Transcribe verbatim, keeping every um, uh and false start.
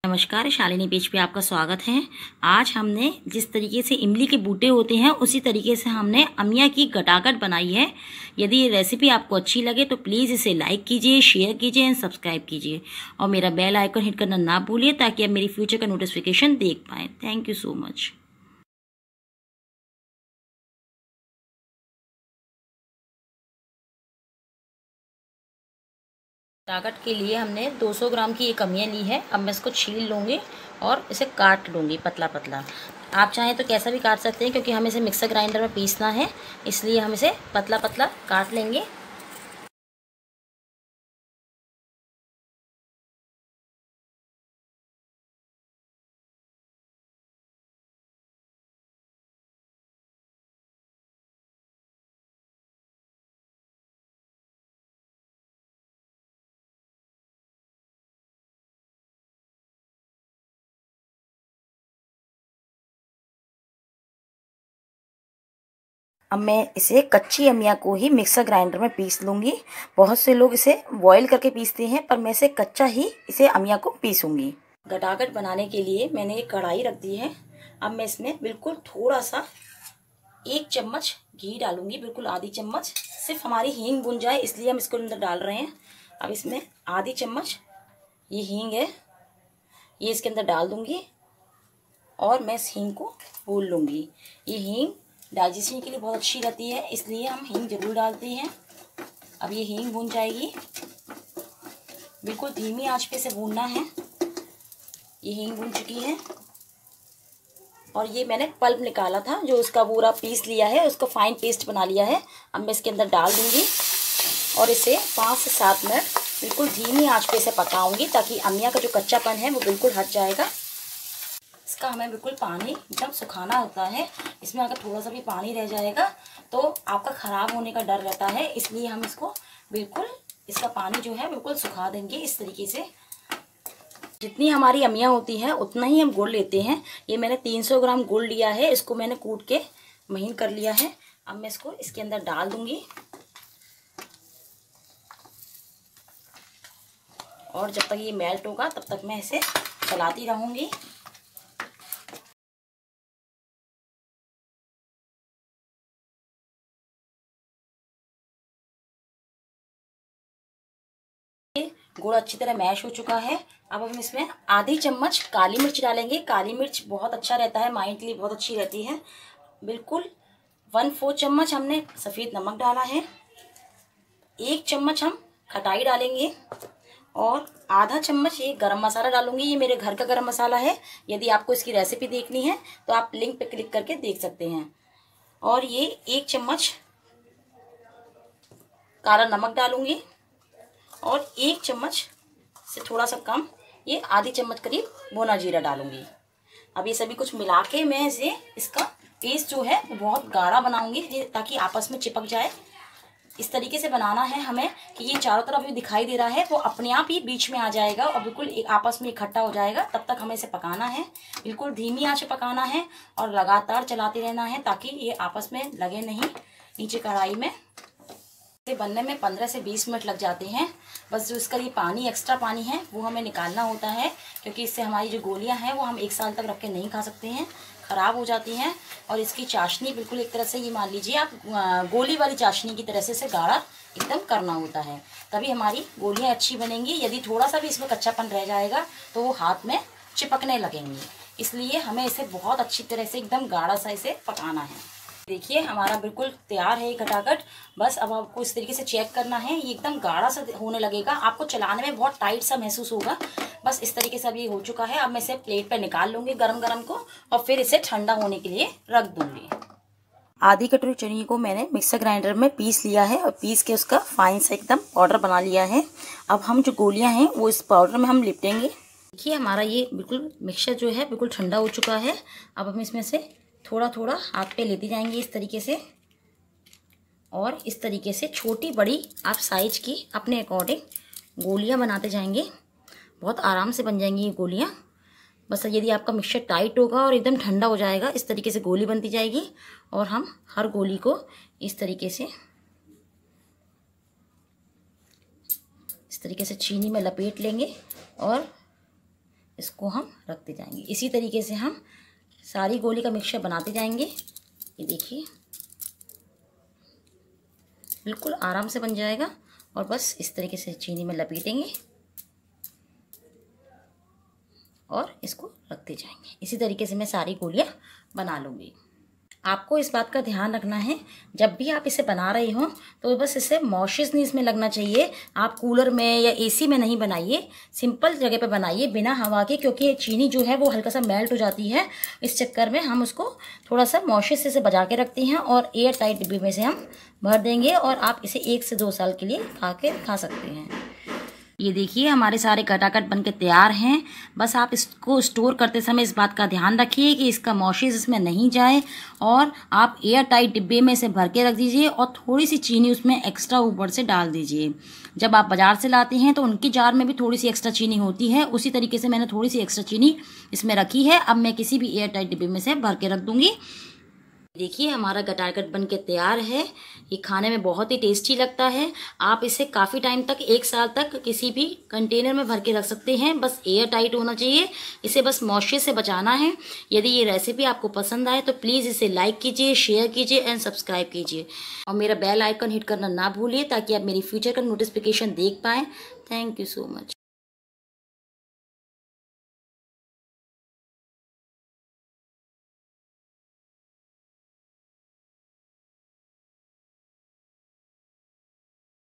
नमस्कार, शालिनी पेज पे आपका स्वागत है। आज हमने जिस तरीके से इमली के बूटे होते हैं उसी तरीके से हमने अमिया की गटागट बनाई है। यदि ये रेसिपी आपको अच्छी लगे तो प्लीज़ इसे लाइक कीजिए, शेयर कीजिए एंड सब्सक्राइब कीजिए और मेरा बेल आइकन हिट करना ना भूलिए ताकि आप मेरी फ्यूचर का नोटिफिकेशन देख पाएँ। Thank you so much. गटागट के लिए हमने दो सौ ग्राम की एक अमिया ली है। अब मैं इसको छील लूँगी और इसे काट लूँगी पतला पतला। आप चाहें तो कैसा भी काट सकते हैं, क्योंकि हमें इसे मिक्सर ग्राइंडर में पीसना है, इसलिए हम इसे पतला पतला काट लेंगे। अब मैं इसे कच्ची अमिया को ही मिक्सर ग्राइंडर में पीस लूँगी। बहुत से लोग इसे बॉईल करके पीसते हैं, पर मैं इसे कच्चा ही इसे अमिया को पीसूँगी। गटागट बनाने के लिए मैंने एक कढ़ाई रख दी है। अब मैं इसमें बिल्कुल थोड़ा सा एक चम्मच घी डालूँगी, बिल्कुल आधी चम्मच। सिर्फ हमारी हींग भुन जाए इसलिए हम इसको अंदर डाल रहे हैं। अब इसमें आधी चम्मच ये हींग है, ये इसके अंदर डाल दूँगी और मैं इस हींग को भून लूँगी। ये हींग डाइजेशन के लिए बहुत अच्छी रहती है, इसलिए हम हींग जरूर डालते हैं। अब ये हींग भून जाएगी, बिल्कुल धीमी आंच पे से भूनना है। ये हींग भून चुकी है और ये मैंने पल्प निकाला था, जो उसका पूरा पीस लिया है, उसको फाइन पेस्ट बना लिया है। अब मैं इसके अंदर डाल दूंगी और इसे पाँच से सात मिनट बिल्कुल धीमी आंच पे से पकाऊंगी, ताकि अमिया का जो कच्चापन है वो बिल्कुल हट जाएगा। इसका हमें बिल्कुल पानी एकदम सुखाना होता है। इसमें अगर थोड़ा सा भी पानी रह जाएगा तो आपका ख़राब होने का डर रहता है, इसलिए हम इसको बिल्कुल इसका पानी जो है बिल्कुल सुखा देंगे। इस तरीके से जितनी हमारी अमिया होती है उतना ही हम गुड़ लेते हैं। ये मैंने तीन सौ ग्राम गुड़ लिया है, इसको मैंने कूट के महीन कर लिया है। अब मैं इसको इसके अंदर डाल दूंगी और जब तक ये मेल्ट होगा तब तक मैं इसे चलाती रहूँगी। गुड़ अच्छी तरह मैश हो चुका है। अब हम इसमें आधी चम्मच काली मिर्च डालेंगे। काली मिर्च बहुत अच्छा रहता है, माइंड के लिए बहुत अच्छी रहती है। बिल्कुल वन फोर चम्मच हमने सफ़ेद नमक डाला है। एक चम्मच हम खटाई डालेंगे और आधा चम्मच ये गरम मसाला डालूंगी। ये मेरे घर का गरम मसाला है। यदि आपको इसकी रेसिपी देखनी है तो आप लिंक पे क्लिक करके देख सकते हैं। और ये एक चम्मच काला नमक डालूंगी और एक चम्मच से थोड़ा सा कम ये आधी चम्मच करीब भुना जीरा डालूंगी। अब ये सभी कुछ मिला के मैं इसे इसका पेस्ट जो है वो बहुत गाढ़ा बनाऊंगी, ताकि आपस में चिपक जाए। इस तरीके से बनाना है हमें कि ये चारों तरफ भी दिखाई दे रहा है वो अपने आप ही बीच में आ जाएगा और बिल्कुल एक आपस में इकट्ठा हो जाएगा। तब तक हमें इसे पकाना है, बिल्कुल धीमी आंच पे पकाना है और लगातार चलाते रहना है, ताकि ये आपस में लगे नहीं नीचे कढ़ाई में। बनने में पंद्रह से बीस मिनट लग जाते हैं। बस जो इसका ये पानी एक्स्ट्रा पानी है वो हमें निकालना होता है, क्योंकि इससे हमारी जो गोलियां हैं वो हम एक साल तक रख के नहीं खा सकते हैं, ख़राब हो जाती हैं। और इसकी चाशनी बिल्कुल एक तरह से ये मान लीजिए आप गोली वाली चाशनी की तरह से इसे गाढ़ा एकदम करना होता है, तभी हमारी गोलियाँ अच्छी बनेंगी। यदि थोड़ा सा भी इसमें कच्चापन रह जाएगा तो वो हाथ में चिपकने लगेंगी, इसलिए हमें इसे बहुत अच्छी तरह से एकदम गाढ़ा सा इसे पकाना है। देखिए हमारा बिल्कुल तैयार है ये गटागट। बस अब आपको इस तरीके से चेक करना है, ये एकदम गाढ़ा सा होने लगेगा, आपको चलाने में बहुत टाइट सा महसूस होगा। बस इस तरीके से अब ये हो चुका है। अब मैं इसे प्लेट पे निकाल लूँगी गरम गरम को और फिर इसे ठंडा होने के लिए रख दूँगी। आधी कटोरी चने को मैंने मिक्सर ग्राइंडर में पीस लिया है और पीस के उसका फाइन सा एकदम पाउडर बना लिया है। अब हम जो गोलियाँ हैं वो इस पाउडर में हम लिपटेंगे। देखिए हमारा ये बिल्कुल मिक्सचर जो है बिल्कुल ठंडा हो चुका है। अब हम इसमें से थोड़ा थोड़ा हाथ पे लेते जाएंगे इस तरीके से, और इस तरीके से छोटी बड़ी आप साइज की अपने अकॉर्डिंग गोलियां बनाते जाएंगे। बहुत आराम से बन जाएंगी ये गोलियां। बस यदि आपका मिक्सचर टाइट होगा और एकदम ठंडा हो जाएगा, इस तरीके से गोली बनती जाएगी और हम हर गोली को इस तरीके से इस तरीके से चीनी में लपेट लेंगे और इसको हम रखते जाएंगे। इसी तरीके से हम सारी गोली का मिक्सचर बनाते जाएंगे। ये देखिए बिल्कुल आराम से बन जाएगा। और बस इस तरीके से चीनी में लपेटेंगे और इसको रखते जाएंगे। इसी तरीके से मैं सारी गोलियां बना लूँगी। आपको इस बात का ध्यान रखना है, जब भी आप इसे बना रहे हो तो बस इसे मॉइस्चर नहीं इसमें लगना चाहिए। आप कूलर में या एसी में नहीं बनाइए, सिंपल जगह पे बनाइए बिना हवा के, क्योंकि ये चीनी जो है वो हल्का सा मेल्ट हो जाती है। इस चक्कर में हम उसको थोड़ा सा मॉइस्चर से बचा के रखते हैं और एयर टाइट डिब्बे में से हम भर देंगे और आप इसे एक से दो साल के लिए खा के खा सकते हैं। ये देखिए हमारे सारे कटाकट बन के तैयार हैं। बस आप इसको स्टोर करते समय इस बात का ध्यान रखिए कि इसका मॉइस्चर इसमें नहीं जाए और आप एयर टाइट डिब्बे में इसे भर के रख दीजिए और थोड़ी सी चीनी उसमें एक्स्ट्रा ऊपर से डाल दीजिए। जब आप बाजार से लाते हैं तो उनकी जार में भी थोड़ी सी एक्स्ट्रा चीनी होती है, उसी तरीके से मैंने थोड़ी सी एक्स्ट्रा चीनी इसमें रखी है। अब मैं किसी भी एयर टाइट डिब्बे में से भर के रख दूंगी। देखिए हमारा गटागट बन के तैयार है। ये खाने में बहुत ही टेस्टी लगता है। आप इसे काफ़ी टाइम तक, एक साल तक किसी भी कंटेनर में भर के रख सकते हैं। बस एयर टाइट होना चाहिए, इसे बस मॉइस्चर से बचाना है। यदि ये रेसिपी आपको पसंद आए तो प्लीज़ इसे लाइक कीजिए, शेयर कीजिए एंड सब्सक्राइब कीजिए और मेरा बेल आइकन हिट करना ना भूलिए ताकि आप मेरी फ्यूचर का नोटिफिकेशन देख पाएँ। Thank you so much.